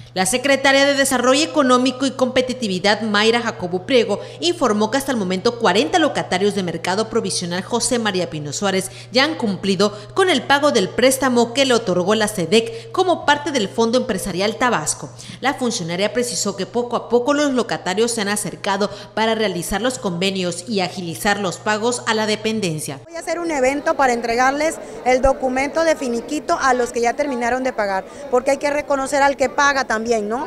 La secretaria de Desarrollo Económico y Competitividad, Mayra Jacobo Priego, informó que hasta el momento 40 locatarios de Mercado Provisional José María Pino Suárez ya han cumplido con el pago del préstamo que le otorgó la SEDEC como parte del Fondo Empresarial Tabasco. La funcionaria precisó que poco a poco los locatarios se han acercado para realizar los convenios y agilizar los pagos a la dependencia. Voy a hacer un evento para entregarles el documento de finiquito a los que ya terminaron de pagar, porque hay que reconocer al que paga también, ¿no?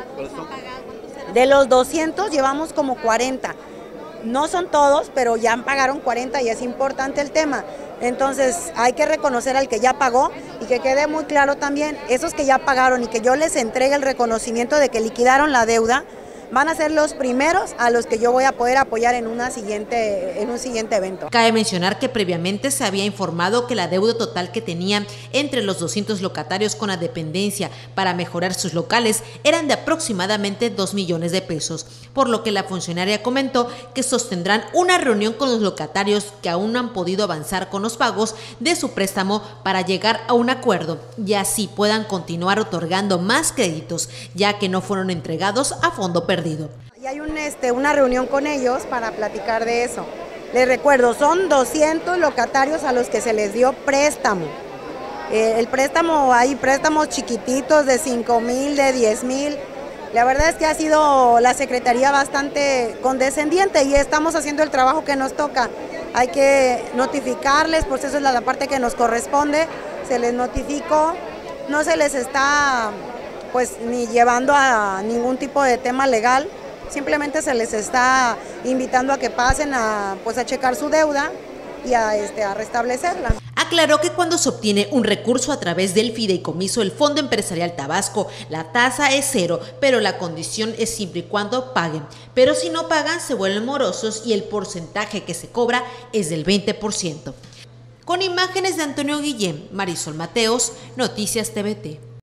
De los 200 llevamos como 40. No son todos, pero ya pagaron 40 y es importante el tema. Entonces hay que reconocer al que ya pagó y que quede muy claro también, esos que ya pagaron y que yo les entregue el reconocimiento de que liquidaron la deuda, van a ser los primeros a los que yo voy a poder apoyar en un siguiente evento. Cabe mencionar que previamente se había informado que la deuda total que tenían entre los 200 locatarios con la dependencia para mejorar sus locales eran de aproximadamente 2 millones de pesos, por lo que la funcionaria comentó que sostendrán una reunión con los locatarios que aún no han podido avanzar con los pagos de su préstamo para llegar a un acuerdo y así puedan continuar otorgando más créditos, ya que no fueron entregados a fondo perdido. Y hay una reunión con ellos para platicar de eso. Les recuerdo, son 200 locatarios a los que se les dio préstamo. El préstamo, hay préstamos chiquititos de 5,000, de 10,000. La verdad es que ha sido la Secretaría bastante condescendiente y estamos haciendo el trabajo que nos toca. Hay que notificarles, pues eso es la parte que nos corresponde. Se les notificó, no se les está pues ni llevando a ningún tipo de tema legal, simplemente se les está invitando a que pasen a checar su deuda y a restablecerla. Aclaró que cuando se obtiene un recurso a través del fideicomiso del Fondo Empresarial Tabasco, la tasa es 0, pero la condición es siempre y cuando paguen. Pero si no pagan, se vuelven morosos y el porcentaje que se cobra es del 20%. Con imágenes de Antonio Guillén, Marisol Mateos, Noticias TVT.